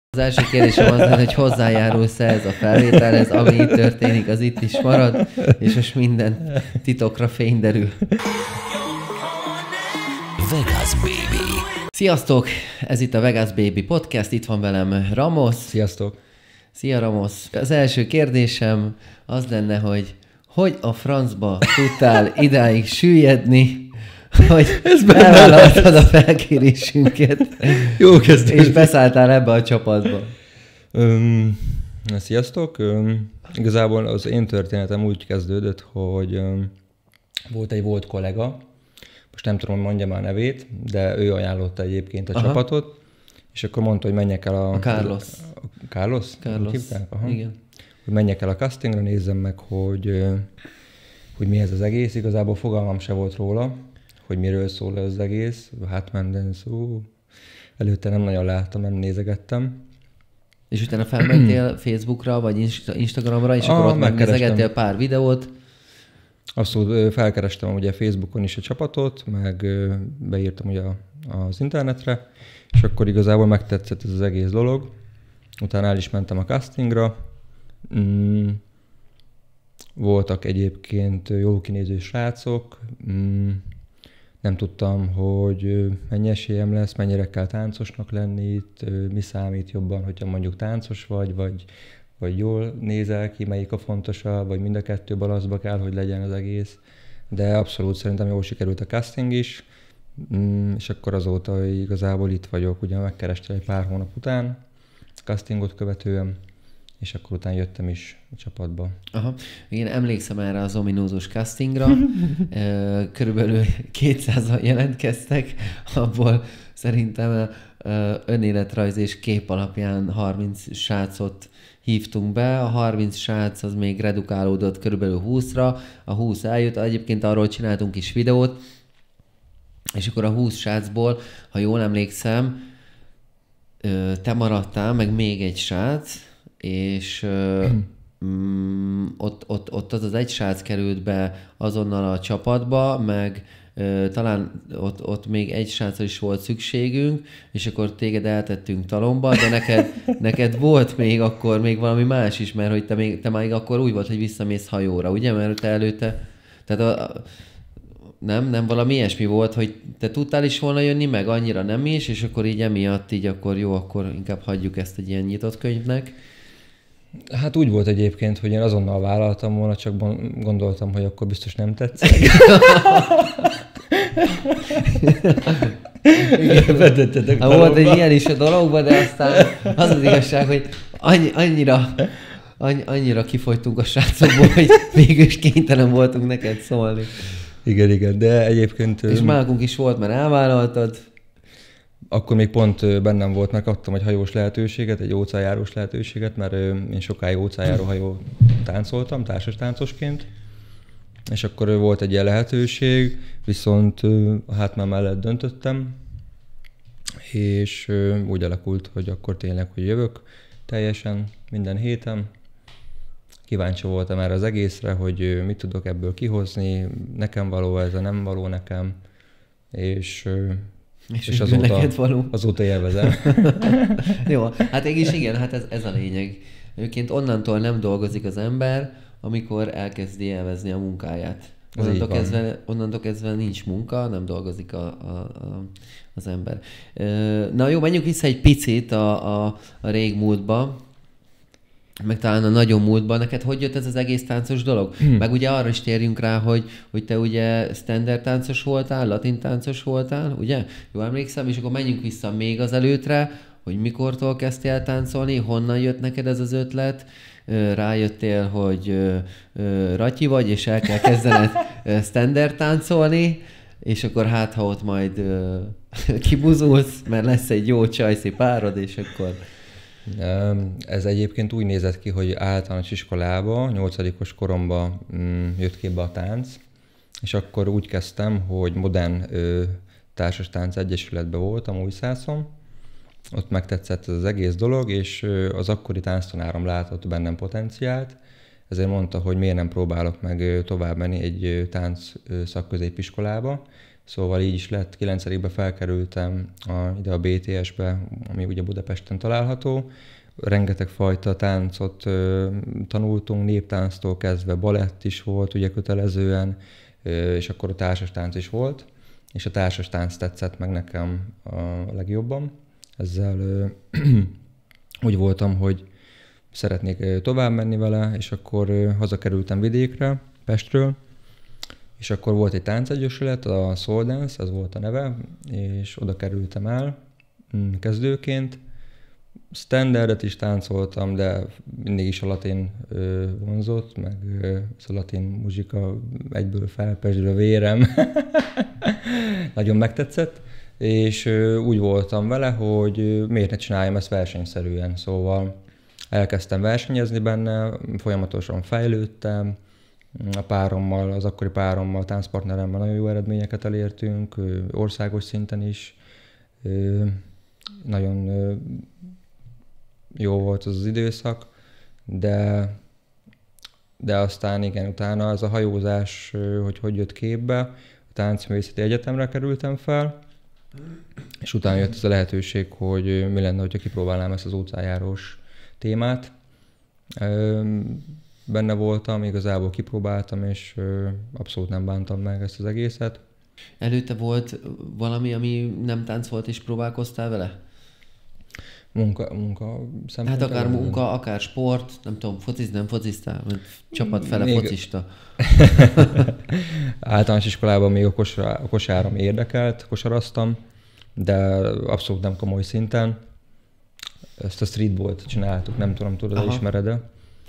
Az első kérdésem az, hogy hozzájárulsz ez a felvételhez, ami itt történik, az itt is marad, és most minden titokra fény derül. Vegas Baby. Sziasztok! Ez itt a Vegas Baby Podcast, itt van velem Ramos. Sziasztok! Szia Ramos! Az első kérdésem az lenne, hogy a francba tudtál idáig süllyedni, hogy elvállaltad a felkérésünket, Jó kezdés! és beszálltál ebbe a csapatba. Sziasztok! Igazából az én történetem úgy kezdődött, hogy volt egy volt kollega, most nem tudom, hogy mondjam a nevét, de ő ajánlotta egyébként a csapatot, és akkor mondta, hogy menjek el a... A Carlos. Carlos? Igen. Hogy menjek el a castingra, nézzem meg, hogy mi ez az egész. Igazából fogalmam se volt róla, hogy miről szól az egész. Hát minden szó. Előtte nem nagyon láttam, nem nézegettem. És utána felmentél Facebookra, vagy Instagramra, és akkor ott megnézegettél pár videót. Abszolút felkerestem ugye Facebookon is a csapatot, meg beírtam ugye az internetre, és akkor igazából megtetszett ez az egész dolog. Utána el is mentem a castingra. Voltak egyébként jól kinéző srácok. Nem tudtam, hogy mennyi esélyem lesz, mennyire kell táncosnak lenni itt, mi számít jobban, hogyha mondjuk táncos vagy jól nézel ki, melyik a fontosabb, vagy mind a kettő balanszba kell, hogy legyen az egész. De abszolút szerintem jól sikerült a casting is, és akkor azóta igazából itt vagyok, ugye megkerestél egy pár hónap után, castingot követően, és akkor utána jöttem is a csapatba. Aha. Én emlékszem erre az ominózus castingra. Körülbelül 200-an jelentkeztek, abból szerintem önéletrajz és kép alapján 30 srácot hívtunk be. A 30 srác az még redukálódott körülbelül 20-ra, a 20 eljött, egyébként arról csináltunk is videót, és akkor a 20 srácból, ha jól emlékszem, te maradtál, meg még egy srác, és ott az egy srác került be azonnal a csapatba, meg talán ott még egy srácra is volt szükségünk, és akkor téged eltettünk talomba, de neked volt még akkor még valami más is, mert hogy te még akkor úgy volt, hogy visszamész hajóra, ugye? Mert te előtte, tehát nem valami ilyesmi volt, hogy te tudtál is volna jönni, meg annyira nem is, és akkor így emiatt így akkor jó, akkor inkább hagyjuk ezt egy ilyen nyitott könyvnek. Hát úgy volt egyébként, hogy én azonnal vállaltam volna, csak gondoltam, hogy akkor biztos nem tetszik. Volt egy ilyen is a dologban, de aztán az igazság, hogy annyira kifogytunk a srácokból, hogy végül is kénytelen voltunk neked szólni. Igen, de egyébként... És mágunk is volt, mert elvállaltad. Akkor még pont bennem volt, megkaptam egy hajós lehetőséget, egy óceánjárós lehetőséget, mert én sokáig óceánjáró hajó táncoltam, társas táncosként, és akkor volt egy ilyen lehetőség, viszont a hátmám mellett döntöttem, és úgy alakult, hogy akkor tényleg, hogy jövök teljesen minden héten. Kíváncsi voltam erre az egészre, hogy mit tudok ebből kihozni, nekem való ez, a nem való nekem, és azóta élvezem. Jó, hát igen, hát ez a lényeg. Egyébként onnantól nem dolgozik az ember, amikor elkezdi élvezni a munkáját. Onnantól kezdve nincs munka, nem dolgozik az ember. Na jó, menjünk vissza egy picit a régmúltba, meg talán a nagyon múltban. Neked hogy jött ez az egész táncos dolog? Meg ugye arra is térjünk rá, hogy te ugye standard táncos voltál, latin táncos voltál, ugye? Jól emlékszem, és akkor menjünk vissza még az előtre, hogy mikortól kezdtél táncolni, honnan jött neked ez az ötlet, rájöttél, hogy ratyi vagy, és el kell kezdened standard táncolni, és akkor hát, ha ott majd kibuzulsz, mert lesz egy jó csajszi párod, és akkor... Ez egyébként úgy nézett ki, hogy általános iskolába, 8-os koromban jött képbe a tánc, és akkor úgy kezdtem, hogy modern társas tánc egyesületben voltam Újszászon. Ott megtetszett ez az egész dolog, és az akkori tánctanárom látott bennem potenciált, ezért mondta, hogy miért nem próbálok meg tovább menni egy tánc szakközépiskolába. Szóval így is lett, 9-be felkerültem ide a BTS-be, ami ugye Budapesten található. Rengeteg fajta táncot tanultunk, néptánctól kezdve balett is volt, ugye kötelezően, és akkor a társas tánc is volt, és a társas tánc tetszett meg nekem a legjobban. Ezzel úgy voltam, hogy szeretnék tovább menni vele, és akkor hazakerültem vidékre, Pestről, és akkor volt egy táncegyesület, a Soul Dance, ez volt a neve, és oda kerültem el kezdőként. Standardet is táncoltam, de mindig is a latin vonzott, meg ez a latin muzsika egyből felpesdül a vérem. Nagyon megtetszett, és úgy voltam vele, hogy miért ne csináljam ezt versenyszerűen. Szóval elkezdtem versenyezni benne, folyamatosan fejlődtem, a párommal, az akkori párommal, táncpartneremmel nagyon jó eredményeket elértünk, országos szinten is. Nagyon jó volt az időszak, de aztán igen, utána ez a hajózás, hogy jött képbe, a Táncművészeti Egyetemre kerültem fel, és utána jött ez a lehetőség, hogy mi lenne, hogyha kipróbálnám ezt az óceánjárós témát. Benne voltam, igazából kipróbáltam, és abszolút nem bántam meg ezt az egészet. Előtte volt valami, ami nem tánc volt, és próbálkoztál vele? Munka szempontjából. Hát akár munka, akár sport, nem tudom, nem fociztál, vagy csapat fele még... focista. Általános iskolában még a kosáram érdekelt, kosaraztam, de abszolút nem komoly szinten. Ezt a streetballt csináltuk, nem tudom, tudod, ismered-e?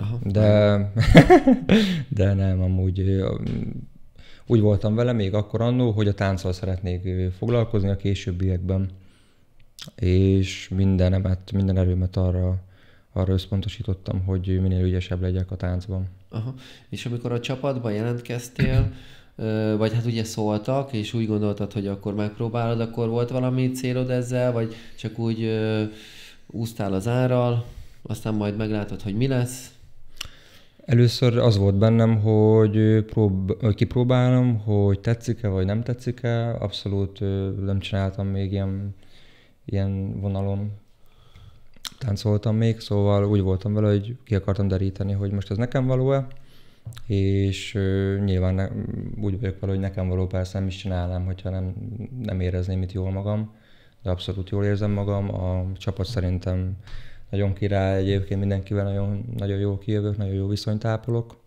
De nem, amúgy úgy voltam vele még akkor annó, hogy a tánccal szeretnék foglalkozni a későbbiekben, és minden erőmet arra összpontosítottam, hogy minél ügyesebb legyek a táncban. Aha. És amikor a csapatban jelentkeztél, vagy hát ugye szóltak, és úgy gondoltad, hogy akkor megpróbálod, akkor volt valami célod ezzel, vagy csak úgy úsztál az árral, aztán majd meglátod, hogy mi lesz? Először az volt bennem, hogy kipróbálom, hogy tetszik-e, vagy nem tetszik-e. Abszolút nem csináltam még ilyen vonalon, táncoltam még, szóval úgy voltam vele, hogy ki akartam deríteni, hogy most ez nekem való-e, és nyilván úgy vagyok vele, hogy nekem való, persze nem is csinálnám, hogyha nem érezném itt jól magam, de abszolút jól érzem magam. A csapat szerintem nagyon király, egyébként mindenkivel nagyon jó kijövök, nagyon jó viszonyt ápolok.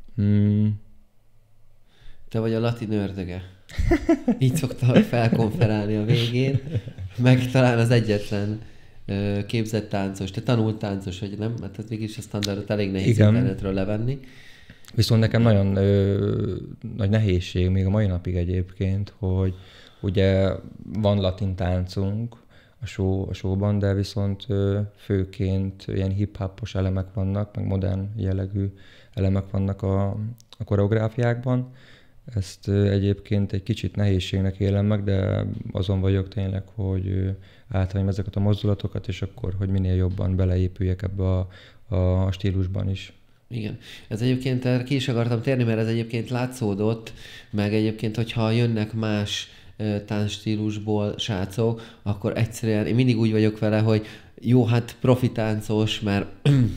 Te vagy a latin ördöge. Így szoktam felkonferálni a végén, meg talán az egyetlen képzett táncos. Te tanult táncos, vagy nem? Mert hát mégis a standardot elég nehéz internetről levenni. Viszont nekem nagyon nagy nehézség, még a mai napig egyébként, hogy ugye van latin táncunk a showban, de viszont főként ilyen hip-hopos elemek vannak, meg modern jellegű elemek vannak a koreográfiákban. Ezt egyébként egy kicsit nehézségnek élem meg, de azon vagyok tényleg, hogy átvegyem ezeket a mozdulatokat, és akkor, hogy minél jobban beleépüljek ebbe a stílusban is. Igen. Ez egyébként ki is akartam térni, mert ez egyébként látszódott, meg egyébként, hogyha jönnek más táncstílusból srácok, akkor egyszerűen én mindig úgy vagyok vele, hogy jó, hát profi táncos, mert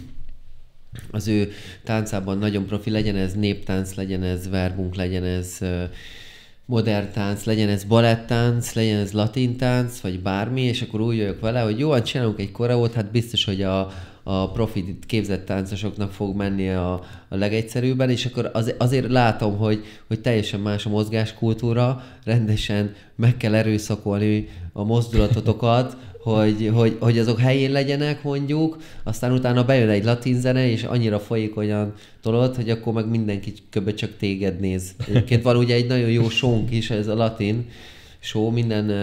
az ő táncában nagyon profi, legyen ez néptánc, legyen ez verbunk, legyen ez modern tánc, legyen ez balettánc, legyen ez latin tánc, vagy bármi, és akkor úgy vagyok vele, hogy jó, hát csinálunk egy koreót, hát biztos, hogy a profi képzett táncosoknak fog menni a legegyszerűbben, és akkor azért látom, hogy teljesen más a mozgáskultúra, rendesen meg kell erőszakolni a mozdulatotokat, hogy azok helyén legyenek, mondjuk, aztán utána bejön egy latin zene, és annyira folyékonyan tolod, hogy akkor meg mindenki köbben csak téged néz. Egyébként van ugye egy nagyon jó show-nk is, ez a latin show,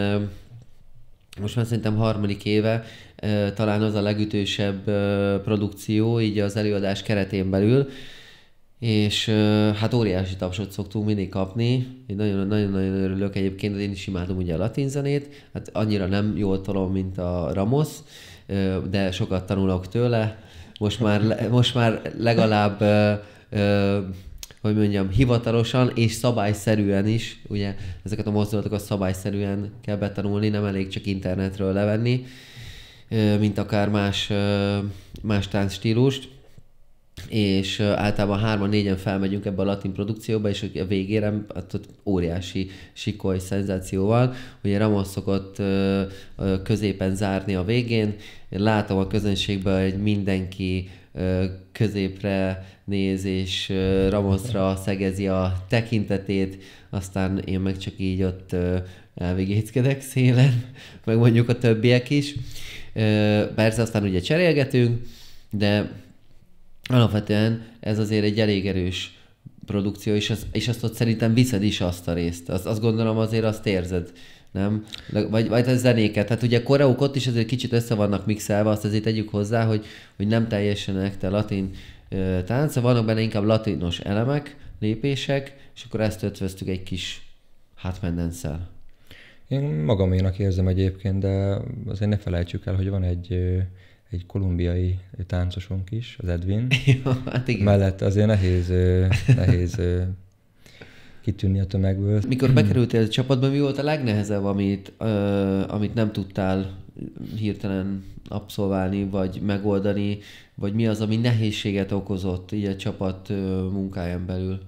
most már szerintem 3. éve, talán az a legütősebb produkció így az előadás keretén belül, és hát óriási tapsot szoktunk mindig kapni. Én nagyon-nagyon örülök egyébként, én is imádom ugye a latin zenét, hát annyira nem jól tolom, mint a Ramos, de sokat tanulok tőle. Most már legalább hogy mondjam, hivatalosan és szabályszerűen is, ugye ezeket a mozdulatokat szabályszerűen kell betanulni, nem elég csak internetről levenni, mint akár más táncstílust, és általában 3-4-en felmegyünk ebbe a latin produkcióba, és a végére ott óriási sikoly szenzációval. Ugye Ramos szokott középen zárni a végén. Én látom a közönségben, hogy mindenki középre néz, és Ramosra szegezi a tekintetét, aztán én meg csak így ott elvégéckedek szélen, meg mondjuk a többiek is. Persze aztán ugye cserélgetünk, de alapvetően ez azért egy elég erős produkció, és azt ott szerintem viszed is azt a részt. Azt gondolom azért azt érzed, nem? Vagy a zenéket. Hát ugye a koreók ott is azért kicsit össze vannak mixelve, azt azért tegyük hozzá, hogy nem teljesen ekte latin tánca, vannak benne inkább latinos elemek, lépések, és akkor ezt ötvöztük egy kis hátmendenszel. Én magaménak érzem egyébként, de azért ne felejtsük el, hogy van egy kolumbiai táncosunk is, az Edwin. Ja, hát igen. Mellett azért nehéz kitűnni a tömegből. Mikor bekerültél a csapatba, mi volt a legnehezebb, amit nem tudtál hirtelen abszolválni, vagy megoldani, vagy mi az, ami nehézséget okozott így a csapat munkáján belül?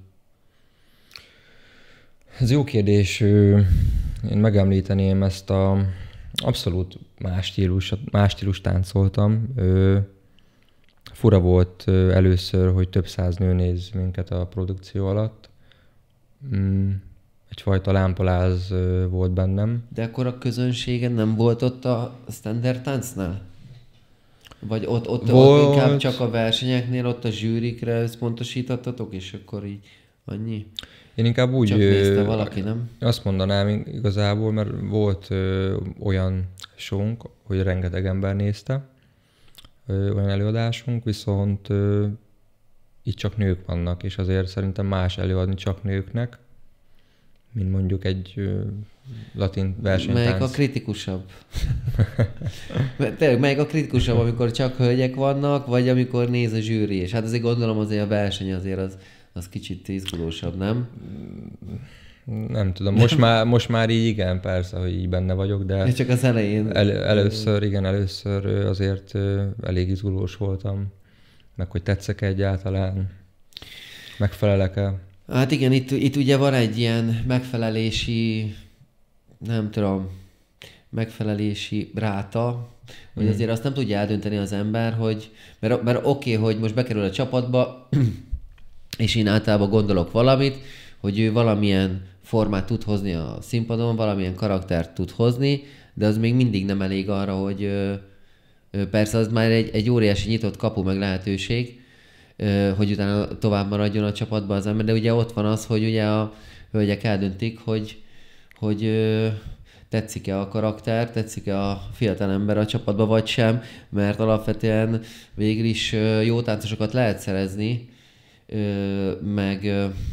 Ez jó kérdés. Én megemlíteném ezt a abszolút más stílus táncoltam. Fura volt először, hogy több száz nő néz minket a produkció alatt. Egyfajta lámpaláz volt bennem. De akkor a közönségen nem volt ott a standard táncnál? Vagy ott inkább csak a versenyeknél, ott a zsűrikre összpontosítottatok, és akkor így annyi? Én inkább úgy... Csak nézte valaki, nem? Azt mondanám igazából, mert volt olyan shownk, hogy rengeteg ember nézte, olyan előadásunk, viszont itt csak nők vannak, és azért szerintem más előadni csak nőknek, mint mondjuk egy latin versenytánc. Melyik a kritikusabb? Tényleg, melyik a kritikusabb, amikor csak hölgyek vannak, vagy amikor néz a zsűri? És hát azért gondolom azért a verseny azért az kicsit izgulósabb, nem? Nem tudom, most már így igen, persze, hogy így benne vagyok, de... Csak az elején. Először azért elég izgulós voltam, meg hogy tetszek egyáltalán, megfelelek-e. Hát igen, itt ugye van egy ilyen megfelelési, nem tudom, megfelelési ráta, hogy azért azt nem tudja eldönteni az ember, hogy... Mert oké, hogy most bekerül a csapatba, és én általában gondolok valamit, hogy ő valamilyen formát tud hozni a színpadon, valamilyen karaktert tud hozni, de az még mindig nem elég arra, hogy persze az már egy óriási nyitott kapu meg lehetőség, hogy utána tovább maradjon a csapatban az ember, de ugye ott van az, hogy ugye a hölgyek eldöntik, hogy tetszik-e a karakter, tetszik-e a fiatalember a csapatba, vagy sem, mert alapvetően végül is jó táncosokat lehet szerezni, meg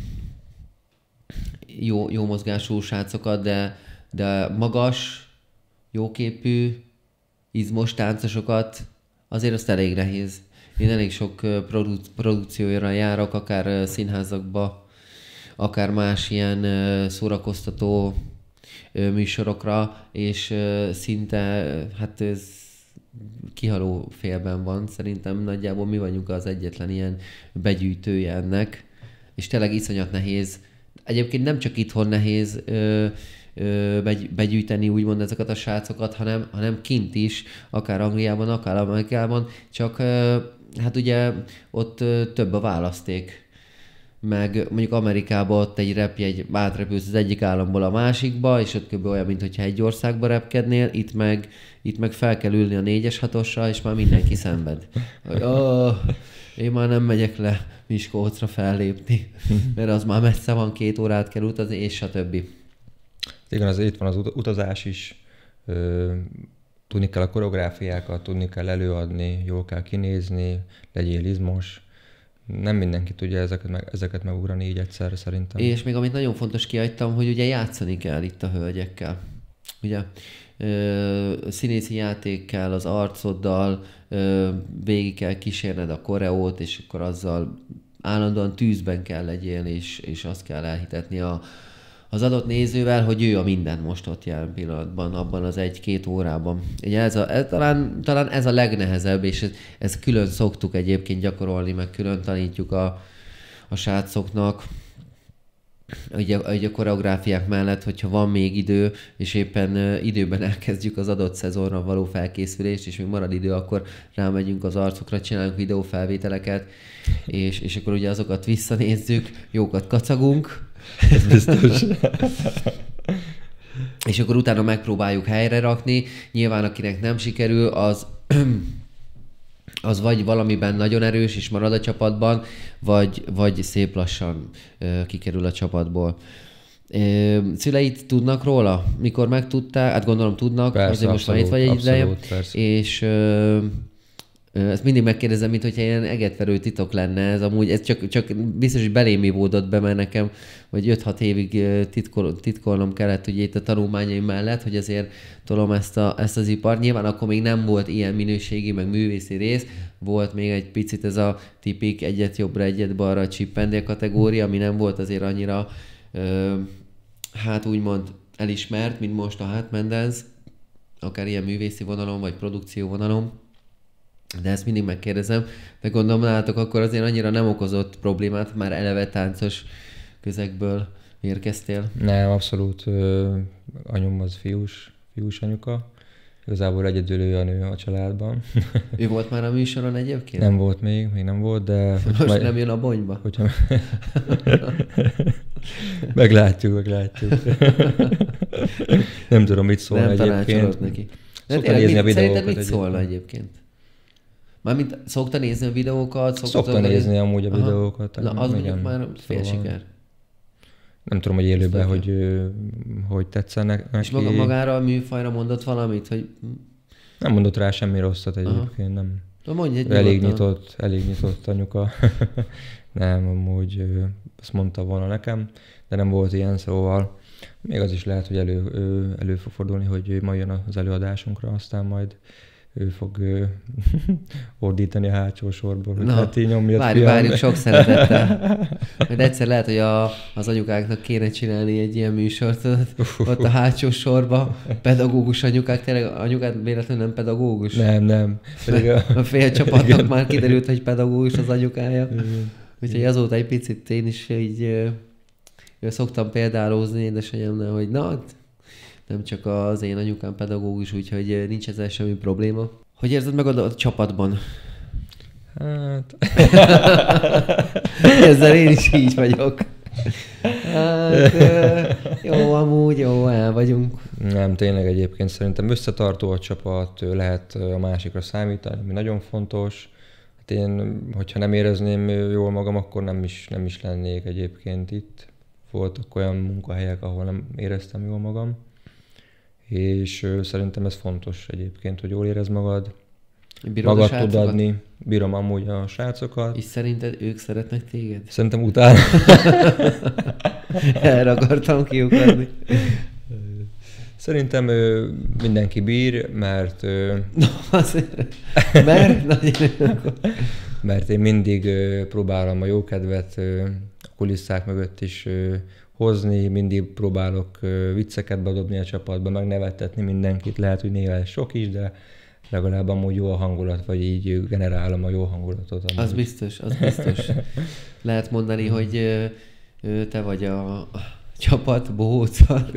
jó mozgású srácokat, de magas, jóképű, izmos táncosokat azért azt elég nehéz. Én elég sok produkcióra járok, akár színházakba, akár más ilyen szórakoztató műsorokra, és szinte, hát ez kihaló félben van. Szerintem nagyjából mi vagyunk az egyetlen ilyen begyűjtője ennek, és tényleg iszonyat nehéz. Egyébként nem csak itthon nehéz begyűjteni úgymond ezeket a srácokat, hanem kint is, akár Angliában, akár Amerikában, csak hát ugye ott több a választék. Meg mondjuk Amerikában ott egy repjegy átrepülsz az egyik államból a másikba, és ott kb. Olyan, mintha egy országba repkednél, itt meg fel kell ülni a 4-es 6-osra, és már mindenki szenved. Én már nem megyek le Miskolcra fellépni, mert az már messze van, 2 órát kell utazni, és stb. Igen, az itt van az utazás is, tudni kell a koreográfiákat, tudni kell előadni, jól kell kinézni, legyél izmos. Nem mindenki tudja ezeket megugrani így egyszerre szerintem. És még amit nagyon fontos kihagytam, hogy ugye játszani kell itt a hölgyekkel. Ugye színészi játék kell az arcoddal, végig kell kísérned a koreót, és akkor azzal állandóan tűzben kell legyél, és azt kell elhitetni az adott nézővel, hogy ő a minden most ott jelen pillanatban, abban az 1-2 órában. Ugye talán ez a legnehezebb, és ez külön szoktuk egyébként gyakorolni, meg külön tanítjuk a srácoknak, ugye a koreográfiák mellett, hogyha van még idő, és éppen időben elkezdjük az adott szezonra való felkészülést, és még marad idő, akkor rámegyünk az arcokra, csinálunk videófelvételeket, és akkor ugye azokat visszanézzük, jókat kacagunk. Ez biztos. És akkor utána megpróbáljuk helyre rakni. Nyilván akinek nem sikerül, az vagy valamiben nagyon erős és marad a csapatban, vagy szép lassan kikerül a csapatból. Szüleid tudnak róla? Mikor megtudtál? Hát gondolom tudnak, persze, azért most már itt vagy egy ideje. És ezt mindig megkérdezem, mint hogyha ilyen egetverő titok lenne ez. Amúgy ez csak biztos, hogy belém ivódott be, mert nekem vagy 5-6 évig titkolnom kellett ugye itt a tanulmányaim mellett, hogy azért tolom ezt az ipart. Nyilván akkor még nem volt ilyen minőségi, meg művészi rész. Volt még egy picit ez a tipik egyet jobbra, egyet balra csippendél kategória, ami nem volt azért annyira hát úgymond elismert, mint most a Hát Mendez, akár ilyen művészi vonalon, vagy produkció vonalon. De ezt mindig megkérdezem, de gondolom nálatok akkor azért annyira nem okozott problémát, már eleve táncos közegből érkeztél. Nem, abszolút. Anyum az fiús anyuka. Igazából egyedül ő a nő a családban. Ő volt már a műsoron egyébként? Nem volt még nem volt, de... Most nem jön a bonyba? Hogyha... meglátjuk. Nem tudom, mit szólna egyébként. Nem tanácsolod neki. Szokta nézni a videókat. Szerinted mit szólna egyébként? Mármint szokta nézni a videókat? Szokta nézni amúgy a videókat. Na, az mondjuk már fél siker. Nem tudom, hogy élőben, hogy tetszenek neki. És magára a műfajra mondott valamit, hogy... Nem mondott rá semmi rosszat egyébként, nem. Mondj egy elég nyitott anyuka. Nem, amúgy azt mondta volna nekem, de nem volt ilyen, szóval még az is lehet, hogy elő fog fordulni, hogy majd jön az előadásunkra, aztán majd ő fog ordítani a hátsó sorból, hogy hát így nyomjad, várjuk sok szeretettel. Mert egyszer lehet, hogy az anyukáknak kéne csinálni egy ilyen műsort, ott a hátsó sorba, pedagógus anyukák, tényleg anyukát véletlenül nem pedagógus? Nem. A fél csapatnak már kiderült, hogy pedagógus az anyukája. Úgyhogy azóta egy picit én is így szoktam példálózni édesanyámnál, hogy nem csak az én anyukám pedagógus, úgyhogy nincs ezzel semmi probléma. Hogy érzed meg a csapatban? Hát... Ezzel én is így vagyok. Hát, jó, amúgy jó, el vagyunk. Nem, tényleg egyébként szerintem összetartó a csapat, lehet a másikra számítani, ami nagyon fontos. Hát én, hogyha nem érezném jól magam, akkor nem is lennék egyébként itt. Voltak olyan munkahelyek, ahol nem éreztem jól magam. És szerintem ez fontos egyébként, hogy jól érezd magad. Magad tud adni. Bírom amúgy a srácokat. És szerinted ők szeretnek téged? Szerintem utána. Erre akartam kiukadni. Szerintem mindenki bír, mert... No, azért. Mert én mindig próbálom a jókedvet a kulisszák mögött is hozni, mindig próbálok vicceket bedobni a csapatba, megnevettetni mindenkit. Lehet, hogy néha ez sok is, de legalább amúgy jó a hangulat, vagy így generálom a jó hangulatot. Az biztos. Lehet mondani, hogy te vagy a csapat bohóca.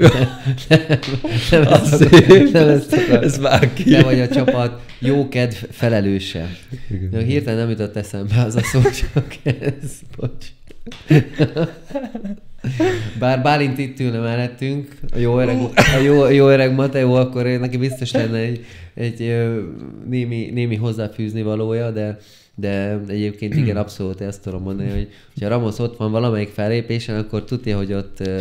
Ez már ki. Te vagy a csapat jókedv felelőse. De hirtelen nem jutott eszembe az a szó, csak ez. Bocs. Bár Bálint itt ülne mellettünk, a jó öreg Mateo, akkor neki biztos lenne egy némi hozzáfűzni valója, de egyébként igen, abszolút ezt tudom mondani, hogy ha Ramos ott van valamelyik fellépésen, akkor tudja, hogy ott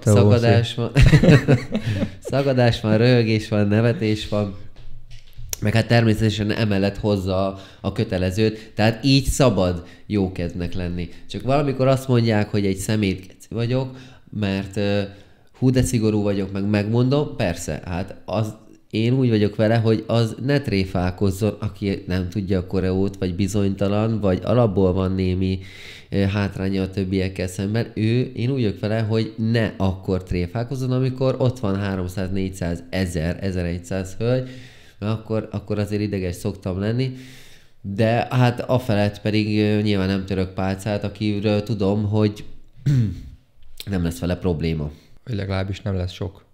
szagadás van, röhögés van, nevetés van, meg hát természetesen emellett hozza a kötelezőt, tehát így szabad jókedvnek lenni. Csak valamikor azt mondják, hogy egy szemétkeci vagyok, mert hú de szigorú vagyok, meg megmondom, persze, hát az én úgy vagyok vele, hogy az ne tréfálkozzon, aki nem tudja a koreót, vagy bizonytalan, vagy alapból van némi hátránya a többiekkel szemben. Én úgy vagyok vele, hogy ne akkor tréfálkozzon, amikor ott van 300, 400, 1000, 1100 hölgy, mert akkor azért ideges szoktam lenni. De hát afelett pedig nyilván nem török pálcát, akiről tudom, hogy nem lesz vele probléma. Vagy legalábbis nem lesz sok.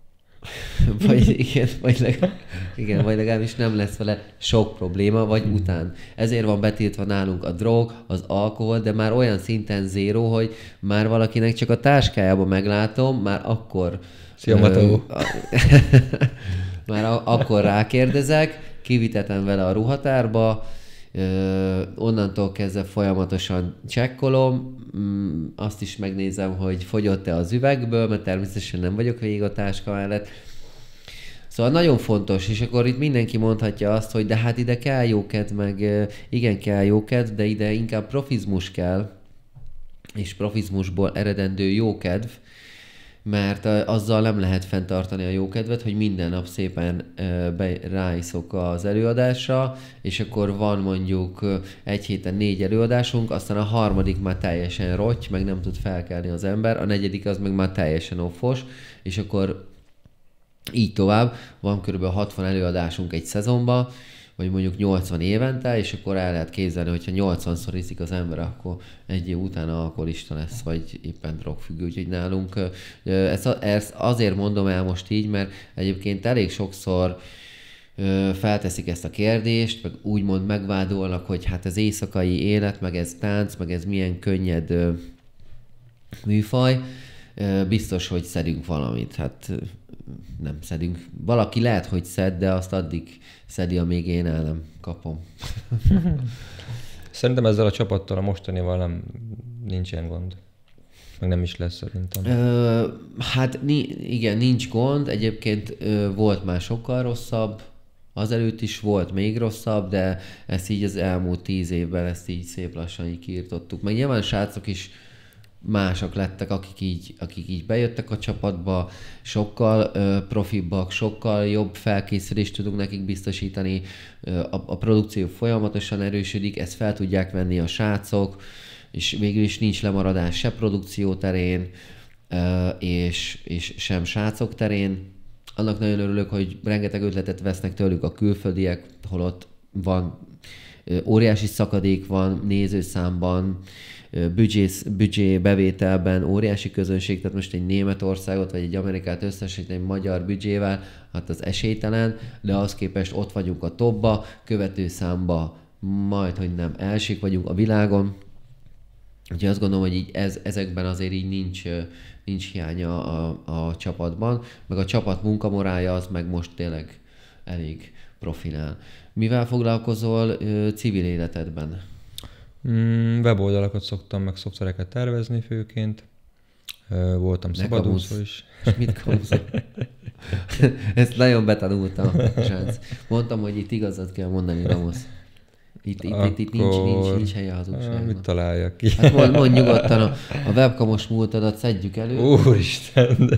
vagy legalábbis nem lesz vele sok probléma, vagy után. Ezért van betiltva nálunk a drog, az alkohol, de már olyan szinten zéró, hogy már valakinek csak a táskájában meglátom, már akkor... Szia, Mateo! Már akkor rákérdezek, kivitetem vele a ruhatárba, onnantól kezdve folyamatosan csekkolom, azt is megnézem, hogy fogyott-e az üvegből, mert természetesen nem vagyok végig a táska mellett. Szóval nagyon fontos, és akkor itt mindenki mondhatja azt, hogy de hát ide kell jókedv, meg igen kell jókedv, de ide inkább profizmus kell, és profizmusból eredendő jókedv, mert azzal nem lehet fenntartani a jókedvet, hogy minden nap szépen ráiszok az előadásra, és akkor van mondjuk egy héten 4 előadásunk, aztán a harmadik már teljesen rotty, meg nem tud felkelni az ember, a negyedik az meg már teljesen offos, és akkor így tovább, van kb. 60 előadásunk egy szezonban, vagy mondjuk 80 évente, és akkor el lehet képzelni, hogyha 80-szor iszik az ember, akkor egy év után alkoholista lesz, vagy éppen drogfüggő. Úgyhogy nálunk ezt azért mondom el most így, mert egyébként elég sokszor felteszik ezt a kérdést, meg úgymond megvádolnak, hogy hát ez éjszakai élet, meg ez tánc, meg ez milyen könnyed műfaj. Biztos, hogy szedünk valamit. Hát nem szedünk. Valaki lehet, hogy szed, de azt addig szedi, amíg én el nem kapom. Szerintem ezzel a csapattal, a mostanival nincs ilyen gond. Meg nem is lesz szerintem. Hát igen, nincs gond. Egyébként volt már sokkal rosszabb. Azelőtt is volt még rosszabb, de ezt így az elmúlt 10 évben ezt így szép lassan így kiirtottuk. Meg nyilván srácok is mások lettek, akik így bejöttek a csapatba, sokkal profibbak, sokkal jobb felkészülést tudunk nekik biztosítani, a produkció folyamatosan erősödik, ezt fel tudják venni a srácok, és végül is nincs lemaradás se produkció terén, és sem srácok terén. Annak nagyon örülök, hogy rengeteg ötletet vesznek tőlük a külföldiek, holott van óriási szakadék van nézőszámban, büdzsé bevételben óriási közönség, tehát most egy Németországot vagy egy Amerikát összesíteni egy magyar büdzsével, hát az esélytelen, de az képest ott vagyunk a topba, követőszámba majd, hogy nem elsők vagyunk a világon. Úgyhogy azt gondolom, hogy így ezekben azért így nincs hiánya a csapatban, meg a csapat munkamorálja az meg most tényleg elég profinál. Mivel foglalkozol civil életedben? Weboldalakat szoktam, meg szoftvereket tervezni főként. Voltam szabadúszó is. És mit kamuzol? Ezt nagyon betanultam, srác. Mondtam, hogy itt igazat kell mondani, Ramos. Itt nincs helye a hazugságnak. Mit találjak ki? Hát mondj nyugodtan, a webkamos múltadat szedjük elő. Úristen!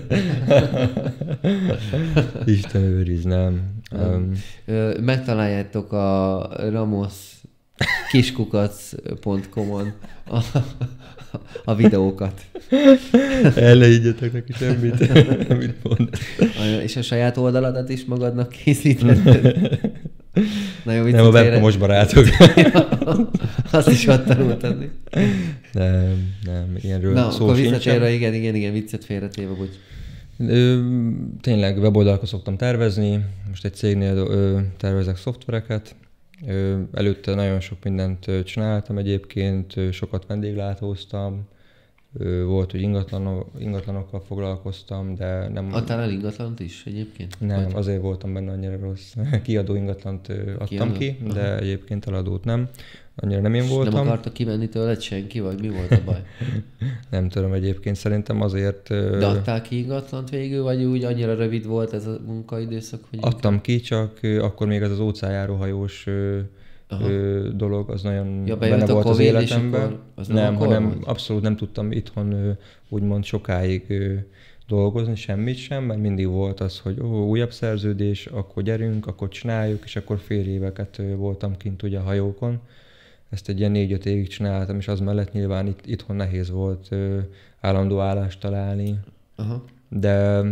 Isten őriz, nem. Megtaláljátok a Ramos kiskukac.com-on a videókat. El ne higgyetek neki semmit, amit mond. És a saját oldaladat is magadnak készítetted? Nem, a webkomos barátok. Azt is ott tanultad. Nem, ilyenről na, szó akkor sincsen. visszatérve, igen, viccet félretéve, hogy... Tényleg weboldalakat szoktam tervezni, most egy cégnél tervezek szoftvereket. Előtte nagyon sok mindent csináltam egyébként, sokat vendéglátóztam, volt, hogy ingatlanokkal foglalkoztam, de nem... Adtál el ingatlant is egyébként? Nem, azért voltam benne annyira rossz. Kiadó ingatlant adtam ki, de aha, egyébként eladót nem. Annyira nem én voltam. Nem akarta kivenni tőled senki, vagy mi volt a baj? Nem tudom egyébként, szerintem azért... De adtál ki ingatlant végül, vagy úgy annyira rövid volt ez a munkaidőszak? Hogy adtam ki, csak akkor még ez az óceánjáróhajós dolog, az nagyon benne volt az életemben. Nem, hanem abszolút nem tudtam itthon úgymond sokáig dolgozni, semmit sem, mert mindig volt az, hogy újabb szerződés, akkor gyerünk, akkor csináljuk, és akkor fél éveket voltam kint ugye a hajókon. Ezt egy ilyen 4-5 évig csináltam, és az mellett nyilván itthon nehéz volt állandó állást találni. Aha. De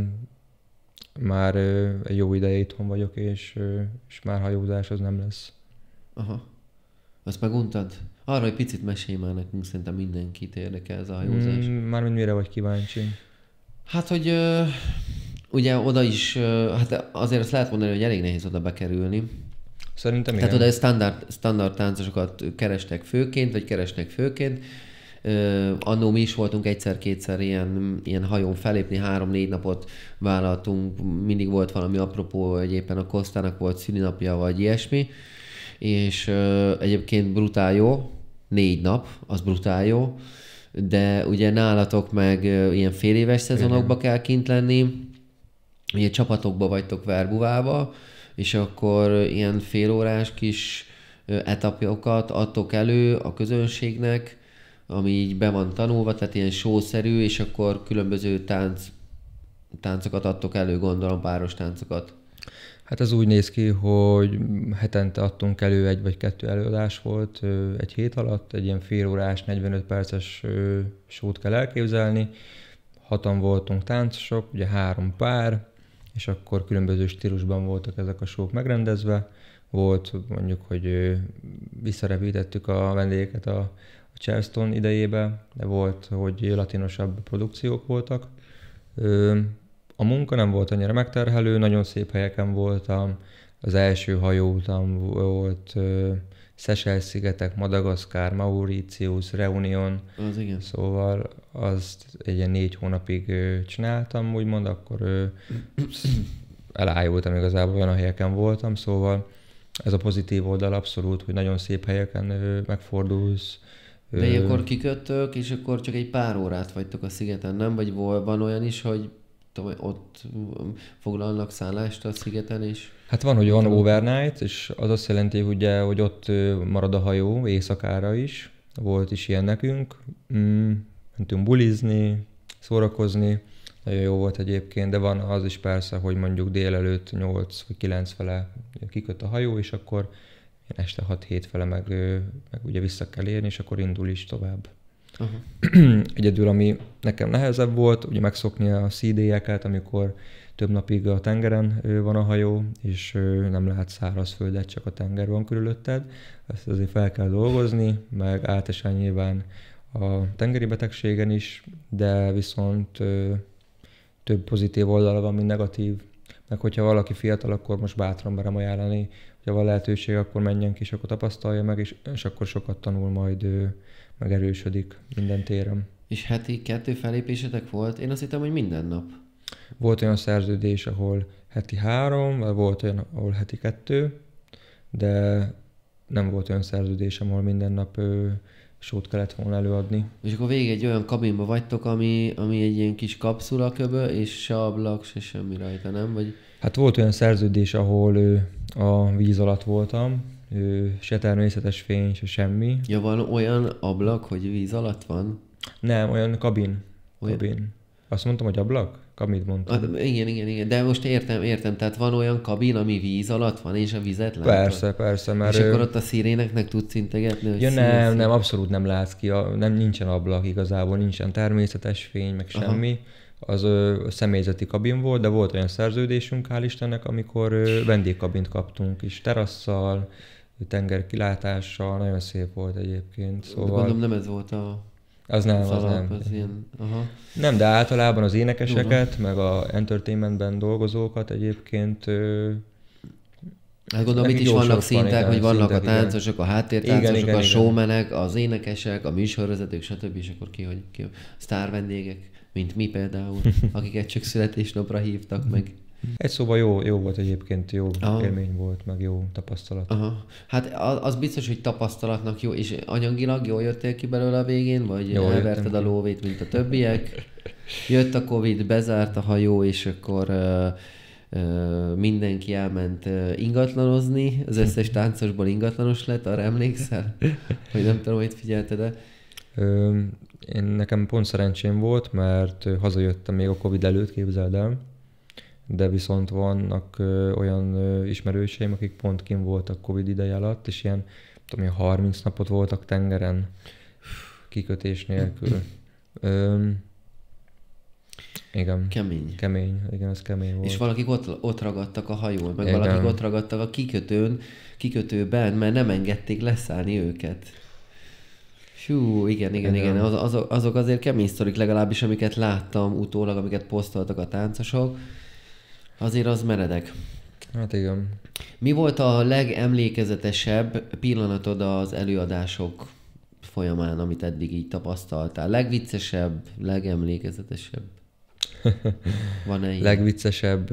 már egy jó ideje itthon vagyok, és már hajózás az nem lesz. Aha. Azt meguntad? Arra egy picit mesélj már nekünk, szerintem mindenkit érdekel ez a hajózás. Mármint mire vagy kíváncsi? Hát, hogy ugye oda is, hát azért azt lehet mondani, hogy elég nehéz oda bekerülni. Szerintem igen. Tehát oda standard táncosokat kerestek főként, vagy keresnek főként. Annó mi is voltunk egyszer-kétszer ilyen hajón felépni, 3-4 napot vállaltunk, mindig volt valami apropó, hogy éppen a Kostának volt szülinapja, vagy ilyesmi. És egyébként brutál jó, 4 nap, az brutál jó, de ugye nálatok meg ilyen féléves szezonokba kell kint lenni, ugye csapatokba vagytok verbuvába, és akkor ilyen félórás kis etapjokat adtok elő a közönségnek, ami így be van tanulva, tehát ilyen show-szerű, és akkor különböző táncokat adtok elő, gondolom, páros táncokat. Hát ez úgy néz ki, hogy hetente adtunk elő 1 vagy 2 előadás volt egy hét alatt, egy ilyen félórás, 45 perces show-t kell elképzelni. 6-an voltunk táncosok, ugye 3 pár, és akkor különböző stílusban voltak ezek a show-k megrendezve. Volt mondjuk, hogy visszarepítettük a vendégeket a Charleston idejébe, de volt, hogy latinosabb produkciók voltak. A munka nem volt annyira megterhelő, nagyon szép helyeken voltam. Az első hajóutam volt Seychelles-szigetek, Madagaszkár, Mauritius, Reunion. Az igen. Szóval azt egy ilyen 4 hónapig csináltam, úgymond, akkor elájultam igazából, olyan a helyeken voltam, szóval ez a pozitív oldal abszolút, hogy nagyon szép helyeken megfordulsz. De ilyenkor kiköttök, és akkor csak egy pár órát vagytok a szigeten, nem? Vagy van olyan is, hogy ott foglalnak szállást a szigeten is? Hát van, hogy van overnight, és az azt jelenti, ugye, hogy ott marad a hajó éjszakára is. Volt is ilyen nekünk. Mentünk bulizni, szórakozni. Nagyon jó volt egyébként, de van az is persze, hogy mondjuk délelőtt 8 vagy 9 fele kiköt a hajó, és akkor este 6-7 fele meg ugye vissza kell érni, és akkor indul is tovább. Egyedül, ami nekem nehezebb volt, ugye megszokni a szídélyeket, amikor több napig a tengeren van a hajó, és nem lehet szárazföldet, csak a tenger van körülötted. Ezt azért fel kell dolgozni, meg általában nyilván a tengeri betegségen is, de viszont több pozitív oldala van, mint negatív. Meg hogyha valaki fiatal, akkor most bátran merem ajánlani, hogyha van lehetőség, akkor menjen ki, és akkor tapasztalja meg, és akkor sokat tanul, majd megerősödik minden téren. És heti 2 fellépésetek volt? Én azt hittem, hogy minden nap. Volt olyan szerződés, ahol heti 3, vagy volt olyan, ahol heti 2, de nem volt olyan szerződésem, ahol minden nap sót kellett volna előadni. És akkor végig egy olyan kabinba vagytok, ami egy ilyen kis kapszulaköbö, és se ablak, se semmi rajta, nem? Vagy... Hát volt olyan szerződés, ahol a víz alatt voltam, se természetes fény, se semmi. Ja, van olyan ablak, hogy víz alatt van? Nem, olyan kabin. Kabin. Azt mondtam, hogy ablak? Kabint mondtam. Igen. De most értem. Tehát van olyan kabin, ami víz alatt van, és a vizet látod? Persze. Mert és akkor ott a sziréneknek tudsz integetni? Hogy ja, nem, abszolút nem látsz ki. Nincsen ablak igazából, nincsen természetes fény, meg semmi. Az személyzeti kabin volt, de volt olyan szerződésünk, hál' Istennek, amikor vendégkabint kaptunk is, terasszal, tengerkilátással, nagyon szép volt egyébként. Szóval... De gondolom nem ez volt a... Az nem. Az ilyen... Nem, de általában az énekeseket, meg a entertainmentben dolgozókat egyébként... Hát gondolom, itt is vannak szintek, hogy vannak a táncosok, a háttértáncosok, a showmanek, az énekesek, a műsorvezetők, stb. És akkor ki a sztár vendégek, mint mi például, akiket csak születésnapra hívtak meg. Egy szóval jó volt egyébként, jó élmény volt, meg jó tapasztalat. Hát az biztos, hogy tapasztalatnak jó, és anyagilag jól jöttél ki belőle a végén, vagy elverted a lóvét, mint a többiek? Jött a Covid, bezárt a hajó, és akkor mindenki elment ingatlanozni, az összes táncosból ingatlanos lett, arra emlékszel? Hogy nem tudom, hogy figyelted-e? Nekem pont szerencsém volt, mert hazajöttem még a Covid előtt, képzeld el, de viszont vannak olyan ismerőseim, akik pont kint voltak Covid ideje alatt, és ilyen, tudom, 30 napot voltak tengeren, kikötés nélkül. Igen. Kemény, igen, ez kemény volt. És valakik ott ragadtak a hajón, meg igen. Valakik ott ragadtak a kikötőben, mert nem engedték leszállni őket. Hú, igen. Azok azért kemény sztorik, legalábbis amiket láttam utólag, amiket posztoltak a táncosok. Azért az meredek. Hát igen. Mi volt a legemlékezetesebb pillanatod az előadások folyamán, amit eddig így tapasztaltál? Legviccesebb, legemlékezetesebb? Van-e ilyen? Legviccesebb,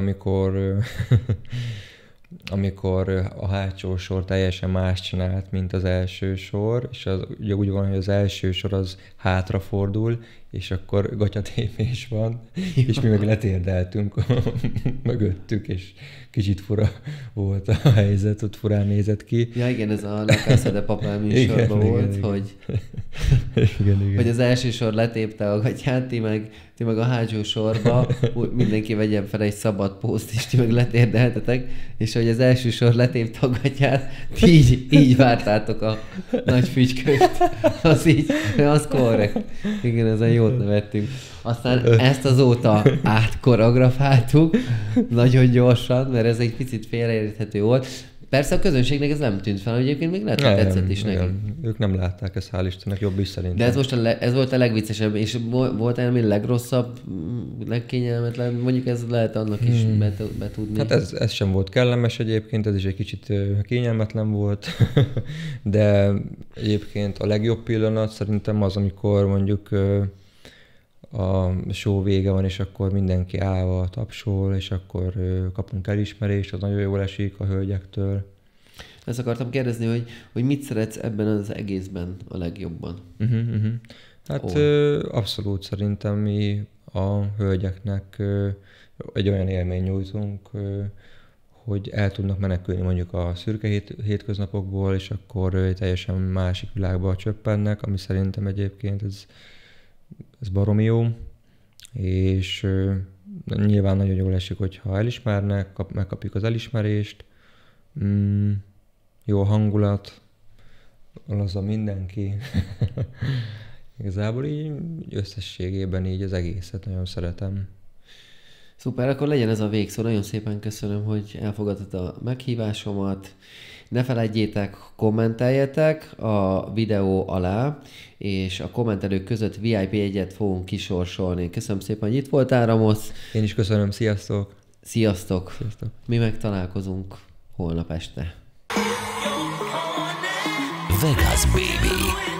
amikor a hátsó sor teljesen más csinált, mint az első sor, és az, ugye úgy van, hogy az első sor az hátrafordul, és akkor gatyatépés van, és mi meg letérdeltünk mögöttük, és kicsit fura volt a helyzet, ott furán nézett ki. Ja igen, ez a La Casa de Papel műsorban volt, igen. Hogy az első sor letépte a gatyát, ti meg a hátsó sorba mindenki vegyen fel egy szabad pószt, és ti meg letérdeltetek, és hogy az első sor letépte a gatyát, így vártátok a nagy fügyköt. Az korrekt. Igen, ezen jót nevettünk. Aztán ezt azóta átkoreografáltuk nagyon gyorsan, mert ez egy picit félreérthető volt. Persze a közönségnek ez nem tűnt fel, hogy egyébként még lehet, hogy tetszett is neki. Ők nem látták ezt, hál' Istennek, jobb is szerintem. De ez volt a legviccesebb, és volt elmény legrosszabb, legkényelmetlen, mondjuk ez lehet annak is betudni. Hát ez sem volt kellemes egyébként, ez is egy kicsit kényelmetlen volt, de egyébként a legjobb pillanat szerintem az, amikor mondjuk a show vége van, és akkor mindenki állva tapsol, és akkor kapunk elismerést, az nagyon jól esik a hölgyektől. Ezt akartam kérdezni, hogy mit szeretsz ebben az egészben a legjobban? Hát abszolút szerintem mi a hölgyeknek egy olyan élmény nyújtunk, hogy el tudnak menekülni mondjuk a szürke hétköznapokból, és akkor teljesen másik világba csöppennek, ami szerintem egyébként ez baromi jó, és nyilván nagyon jól esik, hogyha elismernek, megkapjuk az elismerést, jó hangulat, az a mindenki. Igazából így összességében így az egészet nagyon szeretem. Szuper, akkor legyen ez a végszó. Nagyon szépen köszönöm, hogy elfogadtad a meghívásomat. Ne felejtjétek, kommenteljetek a videó alá, és a kommentelők között VIP jegyet fogunk kisorsolni. Köszönöm szépen, hogy itt voltál, Ramosz. Én is köszönöm, sziasztok! Sziasztok! Mi meg találkozunk holnap este. Vegas Baby.